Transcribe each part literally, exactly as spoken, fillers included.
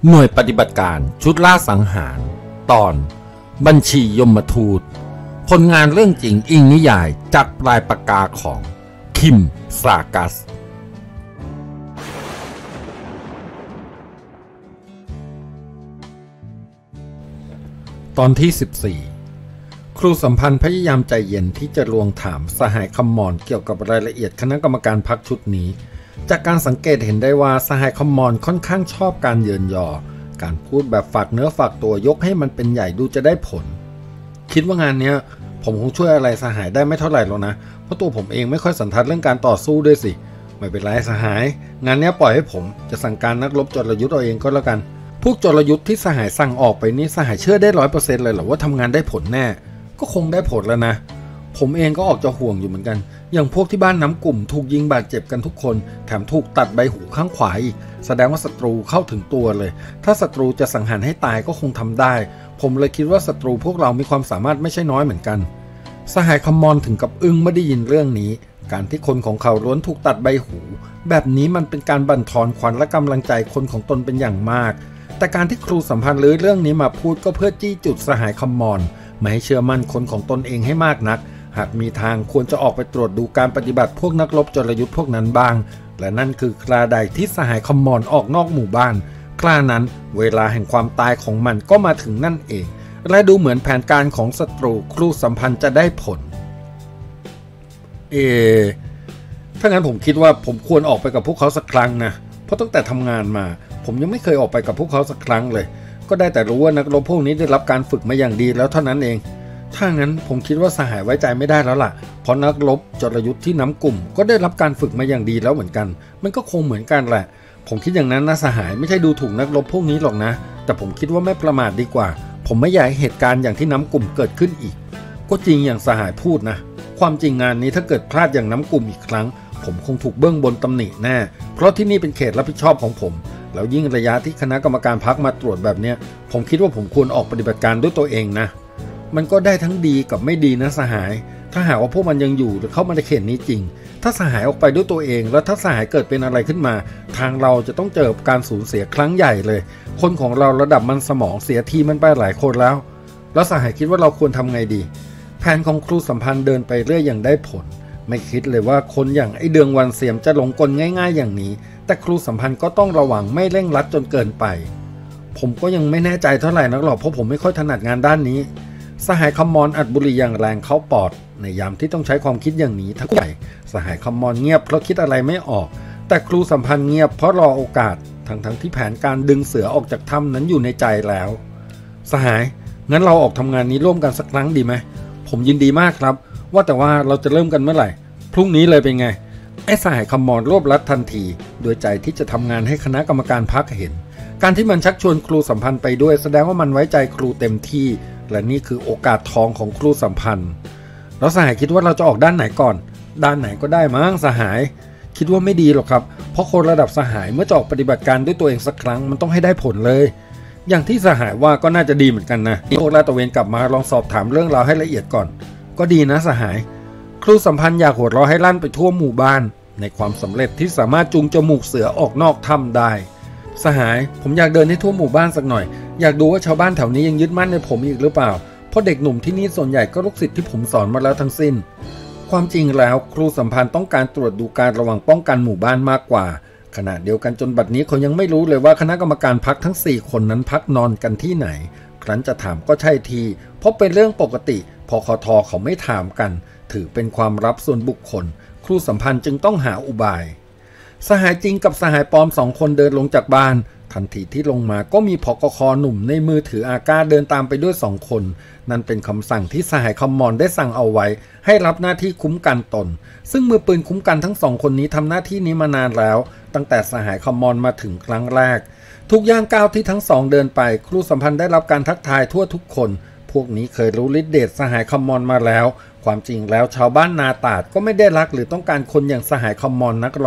หน่วยปฏิบัติการชุดล่าสังหารตอนบัญชียมทูตผลงานเรื่องจริงอิงนิยายจากปลายปากกาของคิมซากัสตอนที่สิบสี่ครูสัมพันธ์พยายามใจเย็นที่จะลวงถามสหายคำมอนเกี่ยวกับรายละเอียดคณะกรรมการพรรคชุดนี้จากการสังเกตเห็นได้ว่าสหายคำมอนค่อนข้างชอบการเยินยอการพูดแบบฝากเนื้อฝากตัวยกให้มันเป็นใหญ่ดูจะได้ผลคิดว่างานนี้ผมคงช่วยอะไรสหายได้ไม่เท่าไหร่หรอกนะเพราะตัวผมเองไม่ค่อยสันทัดเรื่องการต่อสู้ด้วยสิไม่เป็นไรสหายงานนี้ปล่อยให้ผมจะสั่งการนักรบจรยุทธ์เอาเองก็แล้วกันพวกจรยุทธ์ที่สหายสั่งออกไปนี้สหายเชื่อได้ร้อยเปอร์เซ็นต์เลยเหรอว่าทำงานได้ผลแน่ก็คงได้ผลแล้วนะผมเองก็ออกจะห่วงอยู่เหมือนกันอย่างพวกที่บ้านน้ำกลุ่มถูกยิงบาดเจ็บกันทุกคนแถมถูกตัดใบหูข้างขวาอีกแสดงว่าศัตรูเข้าถึงตัวเลยถ้าศัตรูจะสังหารให้ตายก็คงทำได้ผมเลยคิดว่าศัตรูพวกเรามีความสามารถไม่ใช่น้อยเหมือนกันสหายคำมอนถึงกับอึ้งไม่ได้ยินเรื่องนี้การที่คนของเขาล้วนถูกตัดใบหูแบบนี้มันเป็นการบั่นทอนขวัญและกำลังใจคนของตนเป็นอย่างมากแต่การที่ครูสัมพันธ์ลื้อเรื่องนี้มาพูดก็เพื่อจี้จุดสหายคำมอนไม่ให้เชื่อมั่นคนของตนเองให้มากนักหากมีทางควรจะออกไปตรวจดูการปฏิบัติพวกนักรบจรยุทธ์พวกนั้นบ้างและนั่นคือคราใดที่สหายคำมอนออกนอกหมู่บ้านครานั้นเวลาแห่งความตายของมันก็มาถึงนั่นเองและดูเหมือนแผนการของศัตรูครูสัมพันธ์จะได้ผลเอถ้างั้นผมคิดว่าผมควรออกไปกับพวกเขาสักครั้งนะเพราะตั้งแต่ทำงานมาผมยังไม่เคยออกไปกับพวกเขาสักครั้งเลยก็ได้แต่รู้ว่านักรบพวกนี้ได้รับการฝึกมาอย่างดีแล้วเท่านั้นเองถ้างั้นผมคิดว่าสหายไว้ใจไม่ได้แล้วล่ะเพราะนักรบจรยุทธ์ที่น้ำกลุ่มก็ได้รับการฝึกมาอย่างดีแล้วเหมือนกันมันก็คงเหมือนกันแหละผมคิดอย่างนั้นนะสหายไม่ใช่ดูถูกนักรบพวกนี้หรอกนะแต่ผมคิดว่าไม่ประมาทดีกว่าผมไม่อยากให้เหตุการณ์อย่างที่น้ำกลุ่มเกิดขึ้นอีกก็จริงอย่างสหายพูดนะความจริงงานนี้ถ้าเกิดพลาดอย่างน้ำกลุ่มอีกครั้งผมคงถูกเบื้องบนตำหนิแน่เพราะที่นี่เป็นเขตรับผิดชอบของผมแล้วยิ่งระยะที่คณะกรรมการพรรคมาตรวจแบบนี้ผมคิดว่าผมควรออกปฏิบัติการด้วยตัวเองนะมันก็ได้ทั้งดีกับไม่ดีนะสหายถ้าหากว่าพวกมันยังอยู่หรือเข้ามาในเขตนี้จริงถ้าสหายออกไปด้วยตัวเองแล้วถ้าสหายเกิดเป็นอะไรขึ้นมาทางเราจะต้องเจอการสูญเสียครั้งใหญ่เลยคนของเราระดับมันสมองเสียทีมันไปหลายคนแล้วแล้วสหายคิดว่าเราควรทำไงดีแผนของครูสัมพันธ์เดินไปเรื่อยอย่างได้ผลไม่คิดเลยว่าคนอย่างไอ้เดืองวันเสียมจะหลงกลง่ายๆอย่างนี้แต่ครูสัมพันธ์ก็ต้องระวังไม่เร่งรัดจนเกินไปผมก็ยังไม่แน่ใจเท่าไหร่นักหรอกเพราะผมไม่ค่อยถนัดงานด้านนี้สหายคำมอนอัดบุหรี่อย่างแรงเข้าปอดในยามที่ต้องใช้ความคิดอย่างนี้ทั้งใหญ่สหายคำมอนเงียบเพราะคิดอะไรไม่ออกแต่ครูสัมพันธ์เงียบเพราะรอโอกาสทั้งทั้งที่แผนการดึงเสือออกจากถ้ำนั้นอยู่ในใจแล้วสหายงั้นเราออกทำงานนี้ร่วมกันสักครั้งดีไหมผมยินดีมากครับว่าแต่ว่าเราจะเริ่มกันเมื่อไหร่พรุ่งนี้เลยเป็นไงไอ้สหายคำมอนรวบรัดทันทีโดยใจที่จะทำงานให้คณะกรรมการพรรคเห็นการที่มันชักชวนครูสัมพันธ์ไปด้วยแสดงว่ามันไว้ใจครูเต็มที่และนี่คือโอกาสทองของครูสัมพันธ์แล้วสหายคิดว่าเราจะออกด้านไหนก่อนด้านไหนก็ได้มั้งสหายคิดว่าไม่ดีหรอกครับเพราะคนระดับสหายเมื่อจะออกปฏิบัติการด้วยตัวเองสักครั้งมันต้องให้ได้ผลเลยอย่างที่สหายว่าก็น่าจะดีเหมือนกันนะพวกลาดตระเวนกลับมาลองสอบถามเรื่องราวให้ละเอียดก่อนก็ดีนะสหายครูสัมพันธ์อยากหัวเราะให้ลั่นไปทั่วหมู่บ้านในความสำเร็จที่สามารถจูงจมูกเสือออกนอกถ้ำได้สหายผมอยากเดินให้ทั่วหมู่บ้านสักหน่อยอยากดูว่าชาวบ้านแถวนี้ยังยึดมั่นในผมอีกหรือเปล่าเพราะเด็กหนุ่มที่นี่ส่วนใหญ่ก็ลูกศิษย์ที่ผมสอนมาแล้วทั้งสิ้นความจริงแล้วครูสัมพันธ์ต้องการตรวจดูการระวังป้องกันหมู่บ้านมากกว่าขณะเดียวกันจนบัดนี้เขายังไม่รู้เลยว่าคณะกรรมการพรรคทั้งสี่คนนั้นพักนอนกันที่ไหนครั้นจะถามก็ใช่ทีเพราะเป็นเรื่องปกติพคท.เขาไม่ถามกันถือเป็นความลับส่วนบุคคลครูสัมพันธ์จึงต้องหาอุบายสหายจริงกับสหายปลอมสองคนเดินลงจากบ้านทันทีที่ลงมาก็มีผกค.หนุ่มในมือถืออาก้าเดินตามไปด้วยสองคนนั่นเป็นคำสั่งที่สหายคำมอนได้สั่งเอาไว้ให้รับหน้าที่คุ้มกันตนซึ่งมือปืนคุ้มกันทั้งสองคนนี้ทำหน้าที่นี้มานานแล้วตั้งแต่สหายคำมอนมาถึงครั้งแรกทุกย่างก้าวที่ทั้งสองเดินไปครูสัมพันธ์ได้รับการทักทายทั่วทุกคนพวกนี้เคยรู้ฤทธิ์เดชสหายคำมอนมาแล้วความจริงแล้วชาวบ้านนาตาดก็ไม่ได้รักหรือต้องการคนอย่างสหายคำมอนนักหรอก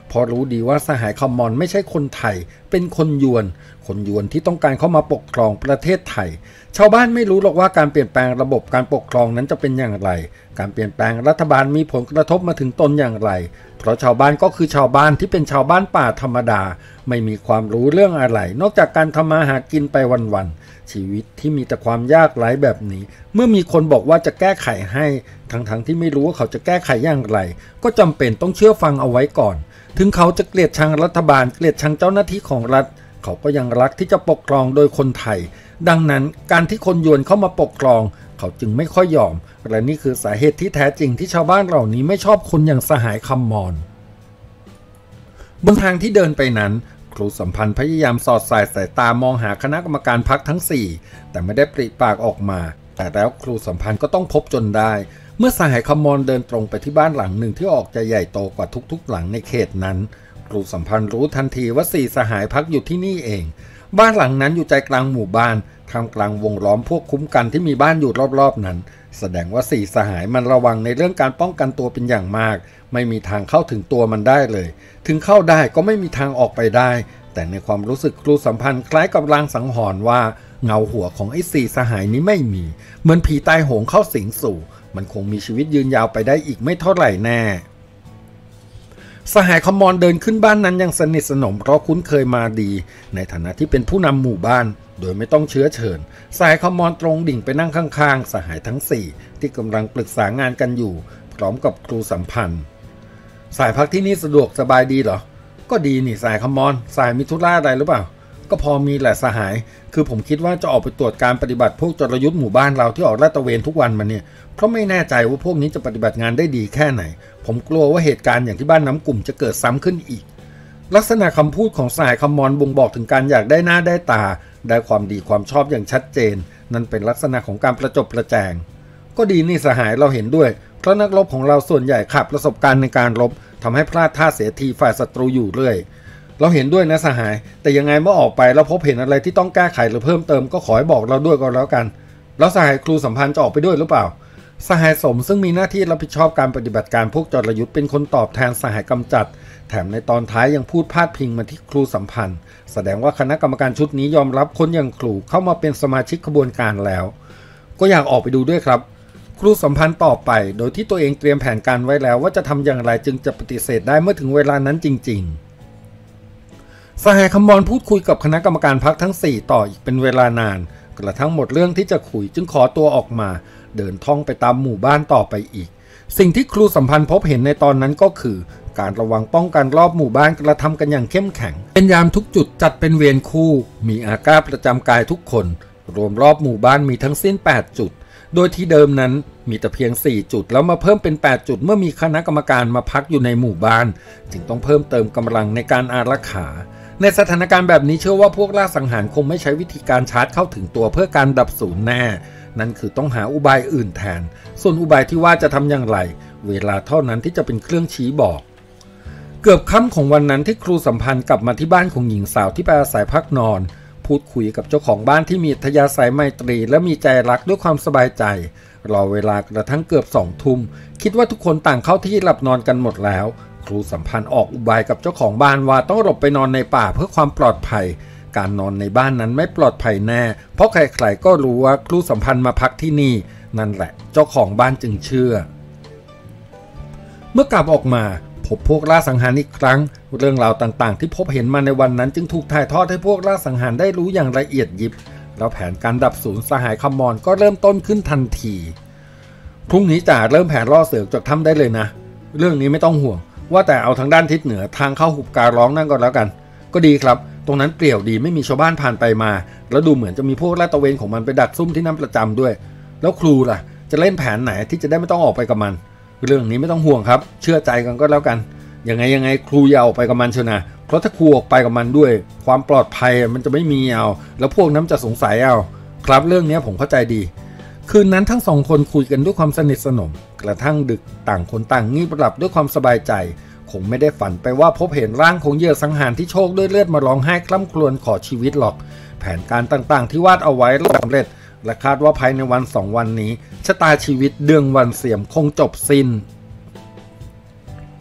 เพราะรู้ดีว่าสหายคอมมอนไม่ใช่คนไทยเป็นคนยวนคนยวนที่ต้องการเข้ามาปกครองประเทศไทยชาวบ้านไม่รู้หรอกว่าการเปลี่ยนแปลงระบบการปกครองนั้นจะเป็นอย่างไรการเปลี่ยนแปลงรัฐบาลมีผลกระทบมาถึงตนอย่างไรเพราะชาวบ้านก็คือชาวบ้านที่เป็นชาวบ้านป่าธรรมดาไม่มีความรู้เรื่องอะไรนอกจากการทำมาหากินไปวันๆชีวิตที่มีแต่ความยากไร้แบบนี้เมื่อมีคนบอกว่าจะแก้ไขให้ทั้งๆ ท, ที่ไม่รู้ว่าเขาจะแก้ไขอย่างไรก็จำเป็นต้องเชื่อฟังเอาไว้ก่อนถึงเขาจะเกลียดชังรัฐบาลเกลียดชังเจ้าหน้าที่ของรัฐเขาก็ยังรักที่จะปกครองโดยคนไทยดังนั้นการที่คนยวนเข้ามาปกครองเขาจึงไม่ค่อยยอมและนี่คือสาเหตุที่แท้จริงที่ชาวบ้านเหล่านี้ไม่ชอบคนอย่างสหายคำมอญบนทางที่เดินไปนั้นครูสัมพันธ์พยายามสอดสายสายตามองหาคณะกรรมการพรรคทั้งสี่แต่ไม่ได้ปริปากออกมาแต่แล้วครูสัมพันธ์ก็ต้องพบจนได้เมื่อสหายคำมอญเดินตรงไปที่บ้านหลังหนึ่งที่ออกจะใหญ่โตกว่าทุกๆหลังในเขตนั้นครูสัมพันธ์รู้ทันทีว่าสี่สหายพักอยู่ที่นี่เองบ้านหลังนั้นอยู่ใจกลางหมู่บ้านท่ามกลางวงล้อมพวกคุ้มกันที่มีบ้านอยู่รอบๆนั้นแสดงว่าสี่สหายมันระวังในเรื่องการป้องกันตัวเป็นอย่างมากไม่มีทางเข้าถึงตัวมันได้เลยถึงเข้าได้ก็ไม่มีทางออกไปได้แต่ในความรู้สึกครูสัมพันธ์คล้ายกับลางสังหรณ์ว่าเงาหัวของไอ้สี่สหายนี้ไม่มีเหมือนผีตายโหงเข้าสิงสู่มันคงมีชีวิตยืนยาวไปได้อีกไม่เท่าไหร่แน่สหายคอมมอนเดินขึ้นบ้านนั้นยังสนิทสนมเพราะคุ้นเคยมาดีในฐานะที่เป็นผู้นำหมู่บ้านโดยไม่ต้องเชื้อเชิญสหายคอมมอนตรงดิ่งไปนั่งข้างๆสหายทั้งสี่ที่กำลังปรึกษางานกันอยู่พร้อมกับครูสัมพันธ์สายพักที่นี่สะดวกสบายดีเหรอก็ดีนี่สหายคอมมอนสหายมีธุระอะไรหรือเปล่าก็พอมีแหละสหายคือผมคิดว่าจะออกไปตรวจการปฏิบัติพวกจรยุทธ์หมู่บ้านเราที่ออกลาดตระเวนทุกวันมาเนี่ยเพราะไม่แน่ใจว่าพวกนี้จะปฏิบัติงานได้ดีแค่ไหนผมกลัวว่าเหตุการณ์อย่างที่บ้านน้ำกลุ่มจะเกิดซ้ำขึ้นอีกลักษณะคำพูดของสหายคำมอนบ่งบอกถึงการอยากได้หน้าได้ตาได้ความดีความชอบอย่างชัดเจนนั่นเป็นลักษณะของการประจบประแจงก็ดีนี่สหายเราเห็นด้วยเพราะนักรบของเราส่วนใหญ่ขาดประสบการณ์ในการรบทำให้พลาดท่าเสียทีฝ่ายศัตรูอยู่เรื่อยเราเห็นด้วยนะสหายแต่ยังไงเมื่อออกไปแล้วพบเห็นอะไรที่ต้องแก้ไขหรือเพิ่มเติมก็ขอให้บอกเราด้วยก็แล้วกันแล้วสหายครูสัมพันธ์จะออกไปด้วยหรือเปล่าสหายสมซึ่งมีหน้าที่รับผิดชอบการปฏิบัติการพวกจรยุทธ์เป็นคนตอบแทนสหายกำจัดแถมในตอนท้ายยังพูดพาดพิงมาที่ครูสัมพันธ์แสดงว่าคณะกรรมการชุดนี้ยอมรับคนอย่างครูเข้ามาเป็นสมาชิกขบวนการแล้วก็อยากออกไปดูด้วยครับครูสัมพันธ์ตอบไปโดยที่ตัวเองเตรียมแผนการไว้แล้วว่าจะทำอย่างไรจึงจะปฏิเสธได้เมื่อถึงเวลานั้นจริงๆสหายคำมอนพูดคุยกับคณะกรรมการพรรคทั้งสี่ต่ออีกเป็นเวลานานกระทั่งหมดเรื่องที่จะคุยจึงขอตัวออกมาเดินท่องไปตามหมู่บ้านต่อไปอีกสิ่งที่ครูสัมพันธ์พบเห็นในตอนนั้นก็คือการระวังป้องกันรอบหมู่บ้านกระทำกันอย่างเข้มแข็งเป็นยามทุกจุดจัดเป็นเวรคู่มีอาก้าประจำกายทุกคนรวมรอบหมู่บ้านมีทั้งสิ้นแปดจุดโดยที่เดิมนั้นมีแต่เพียงสี่จุดแล้วมาเพิ่มเป็นแปดจุดเมื่อมีคณะกรรมการมาพักอยู่ในหมู่บ้านจึงต้องเพิ่มเติมกำลังในการอารักขาในสถานการณ์แบบนี้เชื่อว่าพวกล่าสังหารคงไม่ใช้วิธีการชาร์จเข้าถึงตัวเพื่อการดับศูนย์แน่นั่นคือต้องหาอุบายอื่นแทนส่วนอุบายที่ว่าจะทำอย่างไรเวลาเท่านั้นที่จะเป็นเครื่องชี้บอกเกือบค่ำของวันนั้นที่ครูสัมพันธ์กลับมาที่บ้านของหญิงสาวที่ไปอาศัยพักนอนพูดคุยกับเจ้าของบ้านที่มีอัธยาศัยไมตรีและมีใจรักด้วยความสบายใจรอเวลากระทั่งเกือบสองทุ่มคิดว่าทุกคนต่างเข้าที่หลับนอนกันหมดแล้วครูสัมพันธ์ออกอุบายกับเจ้าของบ้านว่าต้องหลบไปนอนในป่าเพื่อความปลอดภัยการนอนในบ้านนั้นไม่ปลอดภัยแน่เพราะใครๆก็รู้ว่าครูสัมพันธ์มาพักที่นี่นั่นแหละเจ้าของบ้านจึงเชื่อเมื่อกลับออกมาพบพวกล่าสังหารอีกครั้งเรื่องราวต่างๆที่พบเห็นมาในวันนั้นจึงถูกถ่ายทอดให้พวกล่าสังหารได้รู้อย่างละเอียดยิบแล้วแผนการดับศูนย์สหายคำมอนก็เริ่มต้นขึ้นทันทีพรุ่งนี้จะเริ่มแผนล่อเสือจากถ้ำได้เลยนะเรื่องนี้ไม่ต้องห่วงว่าแต่เอาทางด้านทิศเหนือทางเข้าหุบการร้องนั่นก็แล้วกันก็ดีครับตรงนั้นเปลี่ยวดีไม่มีชาวบ้านผ่านไปมาแล้วดูเหมือนจะมีพวกลาดตระเวนของมันไปดักซุ่มที่นั่นประจำด้วยแล้วครูล่ะจะเล่นแผนไหนที่จะได้ไม่ต้องออกไปกับมันเรื่องนี้ไม่ต้องห่วงครับเชื่อใจกันก็แล้วกันยังไงยังไงครูอย่าออกไปกับมันเชียวนะเพราะถ้าครูออกไปกับมันด้วยความปลอดภัยมันจะไม่มีเอาแล้วพวกนั้นจะสงสัยเอาครับเรื่องนี้ผมเข้าใจดีคืนนั้นทั้งสองคนคุยกันด้วยความสนิทสนมกระทั่งดึกต่างคนต่างงีบหลับด้วยความสบายใจคงไม่ได้ฝันไปว่าพบเห็นร่างของเหยื่อสังหารที่โชคด้วยเลือดมาร้องไห้คร่ำครวญขอชีวิตหรอกแผนการต่างๆที่วาดเอาไว้สำเร็จและคาดว่าภายในวันสองวันนี้ชะตาชีวิตเดืองวันเสี่ยมคงจบสิ้น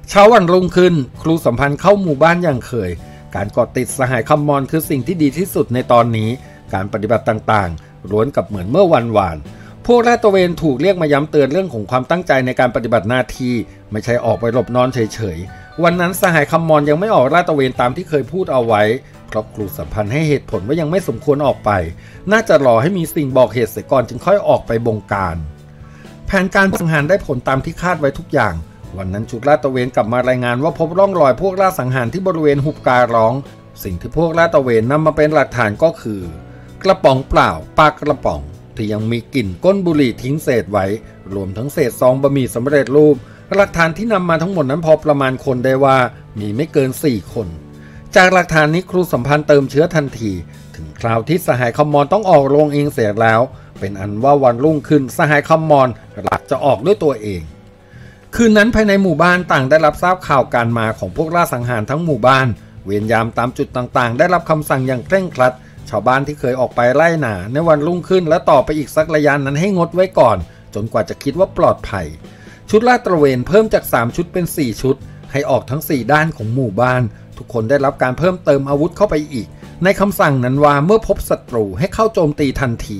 เช้าวันรุ่งขึ้นครูสัมพันธ์เข้าหมู่บ้านอย่างเคยการเกาะติดสหายคำมอนคือสิ่งที่ดีที่สุดในตอนนี้การปฏิบัติต่างๆล้วนกับเหมือนเมื่อวันวานพวกลาดตระเวนถูกเรียกมาย้ำเตือนเรื่องของความตั้งใจในการปฏิบัติหน้าที่ไม่ใช่ออกไปหลบนอนเฉยๆวันนั้นสหายคำมอนยังไม่ออกลาดตระเวนตามที่เคยพูดเอาไว้เพราะครูสัมพันธ์ให้เหตุผลว่ายังไม่สมควรออกไปน่าจะรอให้มีสิ่งบอกเหตุเสียก่อนจึงค่อยออกไปบงการแผนการสังหารได้ผลตามที่คาดไว้ทุกอย่างวันนั้นชุดลาดตระเวนกลับมารายงานว่าพบร่องรอยพวกล่าสังหารที่บริเวณหุบการ้องสิ่งที่พวกลาดตระเวนนำมาเป็นหลักฐานก็คือกระป๋องเปล่าปากกระป๋องที่ยังมีกลิ่นก้นบุหรี่ทิ้งเศษไว้รวมทั้งเศษซองบะหมี่สำเร็จรูปหลักฐานที่นำมาทั้งหมดนั้นพอประมาณคนได้ว่ามีไม่เกินสี่คนจากหลักฐานนี้ครูสัมพันธ์เติมเชื้อทันทีถึงคราวที่สหายคำมอนต้องออกโรงเองเสียแล้วเป็นอันว่าวันรุ่งขึ้นสหายคำมอนหลักจะออกด้วยตัวเองคืนนั้นภายในหมู่บ้านต่างได้รับทราบข่าวการมาของพวกล่าสังหารทั้งหมู่บ้านเวรยามตามจุดต่างๆได้รับคำสั่งอย่างเคร่งครัดชาวบ้านที่เคยออกไปไล่หนาในวันรุ่งขึ้นและต่อไปอีกสักระยะนั้นให้งดไว้ก่อนจนกว่าจะคิดว่าปลอดภัยชุดลาดตระเวนเพิ่มจากสามชุดเป็นสี่ชุดให้ออกทั้งสี่ด้านของหมู่บ้านทุกคนได้รับการเพิ่มเติมอาวุธเข้าไปอีกในคำสั่งนั้นว่าเมื่อพบศัตรูให้เข้าโจมตีทันที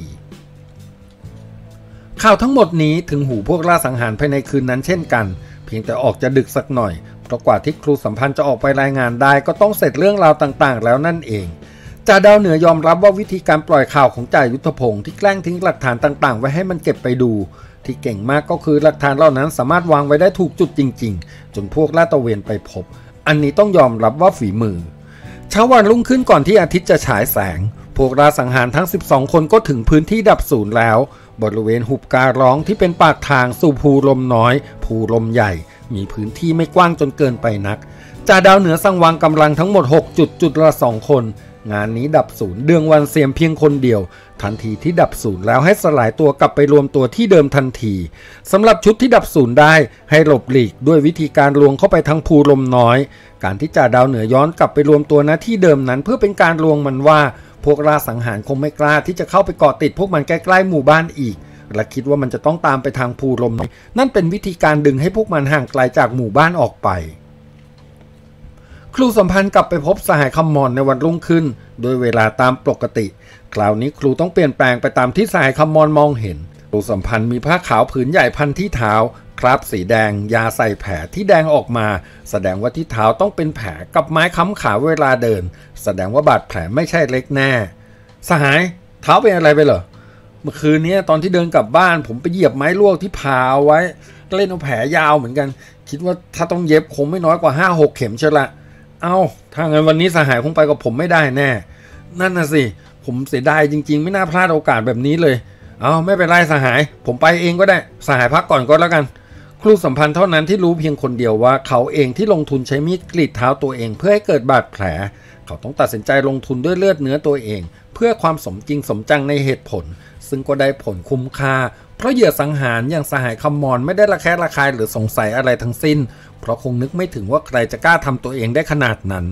ข่าวทั้งหมดนี้ถึงหูพวกล่าสังหารภายในคืนนั้นเช่นกันเพียงแต่ออกจะดึกสักหน่อยเพราะกว่าที่ครูสัมพันธ์จะออกไปรายงานได้ก็ต้องเสร็จเรื่องราวต่างๆแล้วนั่นเองจ่าดาวเหนือยอมรับว่าวิธีการปล่อยข่าวของจ่ายุทธพงศ์ที่แกล้งทิ้งหลักฐานต่างๆไว้ให้มันเก็บไปดูที่เก่งมากก็คือหลักฐานเหล่านั้นสามารถวางไว้ได้ถูกจุดจริงๆจนพวกลาดตระเวนไปพบอันนี้ต้องยอมรับว่าฝีมือเช้าวันรุ่งขึ้นก่อนที่อาทิตย์จะฉายแสงพวกล่าสังหารทั้งสิบสองคนก็ถึงพื้นที่ดับศูนย์แล้วบริเวณหุบการ้องที่เป็นปากทางสู่ภูลมน้อยภูลมใหญ่มีพื้นที่ไม่กว้างจนเกินไปนักจ่าดาวเหนือสั่งวางกำลังทั้งหมดหกจุดจุดละสองคนงานนี้ดับศูนย์เดืองวันเสียมเพียงคนเดียวทันทีที่ดับศูนย์แล้วให้สลายตัวกลับไปรวมตัวที่เดิมทันทีสำหรับชุดที่ดับศูนย์ได้ให้หลบหลีกด้วยวิธีการลวงเข้าไปทางภูลมน้อยการที่จ่าดาวเหนือย้อนกลับไปรวมตัวณที่เดิมนั้นเพื่อเป็นการลวงมันว่าพวกล่าสังหารคงไม่กล้าที่จะเข้าไปเกาะติดพวกมันใกล้ๆหมู่บ้านอีกและคิดว่ามันจะต้องตามไปทางภูลมน้อยนั่นเป็นวิธีการดึงให้พวกมันห่างไกลจากหมู่บ้านออกไปครูสัมพันธ์กลับไปพบสหายคำมอนในวันรุ่งขึ้นโดยเวลาตามปกติคราวนี้ครูต้องเปลี่ยนแปลงไปตามที่สหายคำมอนมองเห็นครูสัมพันธ์มีผ้าขาวผืนใหญ่พันที่เท้าคราบสีแดงยาใส่แผลที่แดงออกมาแสดงว่าที่เท้าต้องเป็นแผลกับไม้ค้ำขาเวลาเดินแสดงว่าบาดแผลไม่ใช่เล็กแน่สหายเท้าเป็นอะไรไปเหรอเมื่อคืนนี้ตอนที่เดินกลับบ้านผมไปเหยียบไม้ลวกที่พาเอาไว้เล่นเอาแผลยาวเหมือนกันคิดว่าถ้าต้องเย็บคงไม่น้อยกว่า ห้าหก เข็มเชียวละเอ้าถ้างั้นวันนี้สหายคงไปกับผมไม่ได้แน่นั่นน่ะสิผมเสียดายจริงๆไม่น่าพลาดโอกาสแบบนี้เลยเอาไม่เป็นไรสหายผมไปเองก็ได้สหายพักก่อนก็แล้วกันครูสัมพันธ์เท่านั้นที่รู้เพียงคนเดียวว่าเขาเองที่ลงทุนใช้มีดกรีดเท้าตัวเองเพื่อให้เกิดบาดแผลเขาต้องตัดสินใจลงทุนด้วยเลือดเนื้อตัวเองเพื่อความสมจริงสมจังในเหตุผลซึ่งก็ได้ผลคุ้มค่าเพราะเหยื่อสังหารอย่างสหายคำมอนไม่ได้ระแคะระคายหรือสงสัยอะไรทั้งสิ้นเพราะคงนึกไม่ถึงว่าใครจะกล้าทำตัวเองได้ขนาดนั้น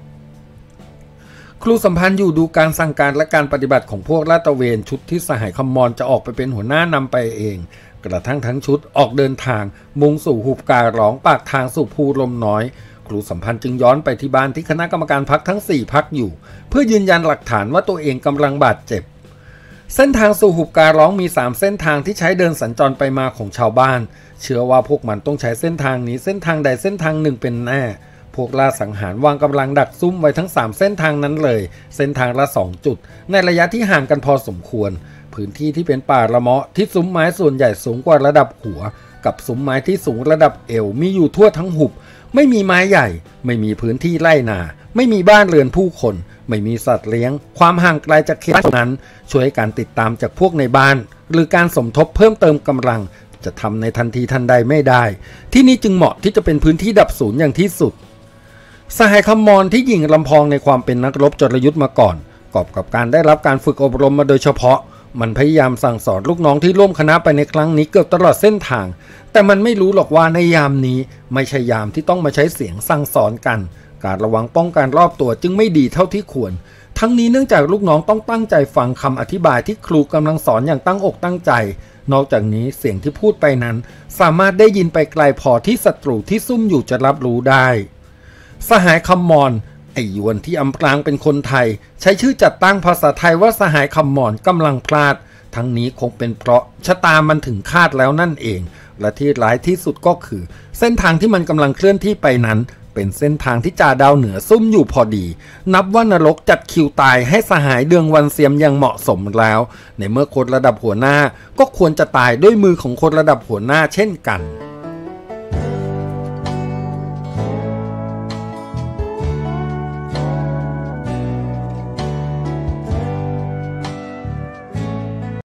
ครูสัมพันธ์อยู่ดูการสั่งการและการปฏิบัติของพวกลาดตระเวนชุดที่สหายคำมอนจะออกไปเป็นหัวหน้านำไปเองกระทั่งทั้งชุดออกเดินทางมุ่งสู่หุบการ้องปากทางสู่ภูลมน้อยครูสัมพันธ์จึงย้อนไปที่บ้านที่คณะกรรมการพักทั้งสี่พักอยู่เพื่อยืนยันหลักฐานว่าตัวเองกำลังบาดเจ็บเส้นทางสู่หุบการ้องมีสามเส้นทางที่ใช้เดินสัญจรไปมาของชาวบ้านเชื่อว่าพวกมันต้องใช้เส้นทางนี้เส้นทางใดเส้นทางหนึ่งเป็นแน่พวกล่าสังหารวางกำลังดักซุ่มไว้ทั้งสามเส้นทางนั้นเลยเส้นทางละสองจุดในระยะที่ห่างกันพอสมควรพื้นที่ที่เป็นป่าละเมาะที่ซุ้มไม้ส่วนใหญ่สูงกว่าระดับหัวกับซุ้มไม้ที่สูงระดับเอวมีอยู่ทั่วทั้งหุบไม่มีไม้ใหญ่ไม่มีพื้นที่ไร่นาไม่มีบ้านเรือนผู้คนไม่มีสัตว์เลี้ยงความห่างไกลจากเขตนั้นช่วยการติดตามจากพวกในบ้านหรือการสมทบเพิ่มเติมกำลังจะทำในทันทีทันใดไม่ได้ที่นี้จึงเหมาะที่จะเป็นพื้นที่ดับศูนย์อย่างที่สุดสหายคำมอนที่ยิงลำพองในความเป็นนักรบจรยุทธ์มาก่อนกอบกับการได้รับการฝึกอบรมมาโดยเฉพาะมันพยายามสั่งสอนลูกน้องที่ร่วมคณะไปในครั้งนี้เกือบตลอดเส้นทางแต่มันไม่รู้หรอกว่าในยามนี้ไม่ใช่ยามที่ต้องมาใช้เสียงสั่งสอนกันการระวังป้องกันรอบตัวจึงไม่ดีเท่าที่ควรทั้งนี้เนื่องจากลูกน้องต้องตั้งใจฟังคำอธิบายที่ครูกำลังสอนอย่างตั้งอกตั้งใจนอกจากนี้เสียงที่พูดไปนั้นสามารถได้ยินไปไกลพอที่ศัตรูที่ซุ่มอยู่จะรับรู้ได้สหายคำมอนไอ้หยวนที่อำพรางเป็นคนไทยใช้ชื่อจัดตั้งภาษาไทยว่าสหายคำมอนกำลังพลาดทั้งนี้คงเป็นเพราะชะตามันถึงคาดแล้วนั่นเองและที่ร้ายที่สุดก็คือเส้นทางที่มันกำลังเคลื่อนที่ไปนั้นเป็นเส้นทางที่จ่าดาวเหนือซุ่มอยู่พอดีนับว่านรกจัดคิวตายให้สหายเดืองวันเสียมอย่างเหมาะสมแล้วในเมื่อคนระดับหัวหน้าก็ควรจะตายด้วยมือของคนระดับหัวหน้าเช่นกัน